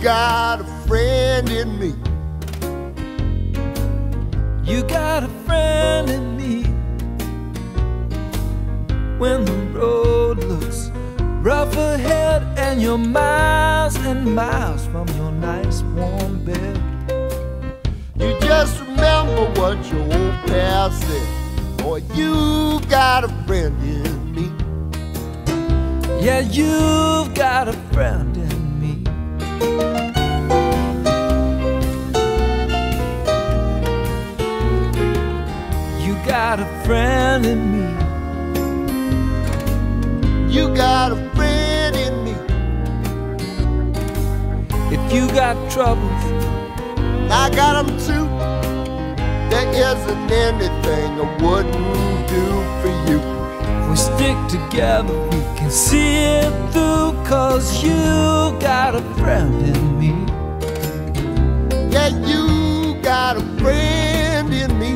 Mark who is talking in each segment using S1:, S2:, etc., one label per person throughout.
S1: got a friend in me.
S2: You got a friend in me. When the road looks rough ahead and you're miles and miles from your nice warm bed,
S1: you just remember what your old past said. Boy, you got a friend in me.
S2: yeah, you've got a friend in me. You got a friend in me.
S1: You got a friend in me.
S2: If you got troubles,
S1: I got them too. There isn't anything I wouldn't do for you.
S2: if we stick together, we can see it through. 'Cause you got a friend in me.
S1: Yeah, you got a friend in me.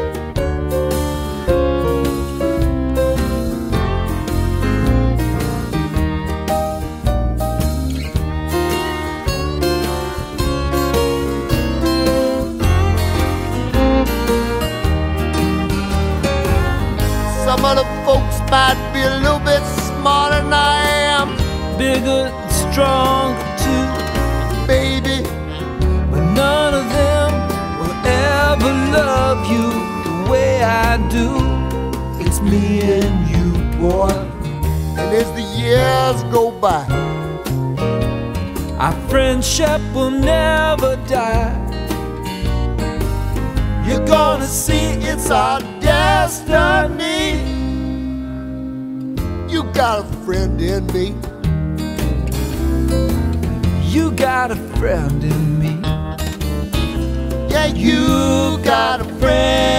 S1: Some of the folks might be a little bit smarter than I am,
S2: Bigger and stronger too,
S1: baby.
S2: but none of them will ever love you the way I do. It's me and you, boy.
S1: And as the years go by,
S2: Our friendship will never die.
S1: you're gonna see it's our destiny. You got a friend in me.
S2: You got a friend in me.
S1: Yeah, you got a friend